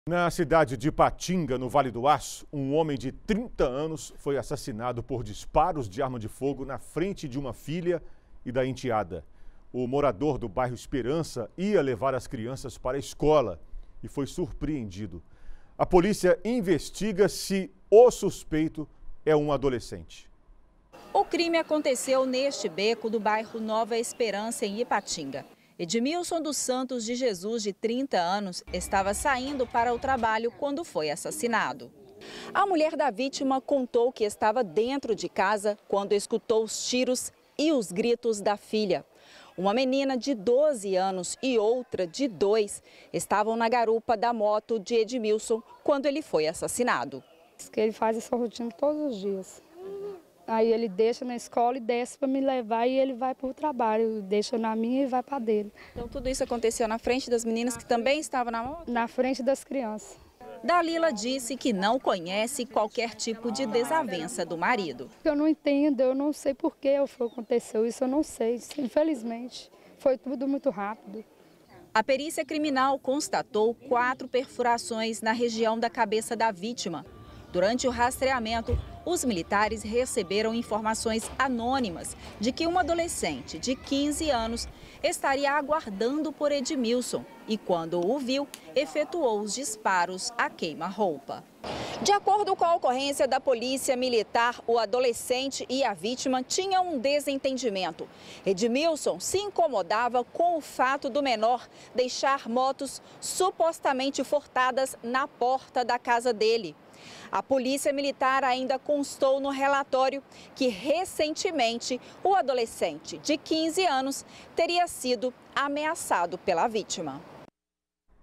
Na cidade de Ipatinga, no Vale do Aço, um homem de 30 anos foi assassinado por disparos de arma de fogo na frente de uma filha e da enteada. O morador do bairro Esperança ia levar as crianças para a escola e foi surpreendido. A polícia investiga se o suspeito é um adolescente. O crime aconteceu neste beco do bairro Nova Esperança, em Ipatinga. Edmilson dos Santos de Jesus, de 30 anos, estava saindo para o trabalho quando foi assassinado. A mulher da vítima contou que estava dentro de casa quando escutou os tiros e os gritos da filha. Uma menina de 12 anos e outra de 2 estavam na garupa da moto de Edmilson quando ele foi assassinado. Ele faz essa rotina todos os dias. Aí ele deixa na escola e desce para me levar e ele vai para o trabalho, deixa na minha e vai para dele. Então tudo isso aconteceu na frente das meninas que também estavam na moto? Na frente das crianças. Dalila disse que não conhece qualquer tipo de desavença do marido. Eu não entendo, eu não sei por que aconteceu isso, eu não sei, infelizmente. Foi tudo muito rápido. A perícia criminal constatou 4 perfurações na região da cabeça da vítima. Durante o rastreamento, os militares receberam informações anônimas de que um adolescente de 15 anos estaria aguardando por Edmilson e, quando o viu, efetuou os disparos a queima-roupa. De acordo com a ocorrência da Polícia Militar, o adolescente e a vítima tinham um desentendimento. Edmilson se incomodava com o fato do menor deixar motos supostamente furtadas na porta da casa dele. A Polícia Militar ainda constou no relatório que, recentemente, o adolescente de 15 anos teria sido ameaçado pela vítima.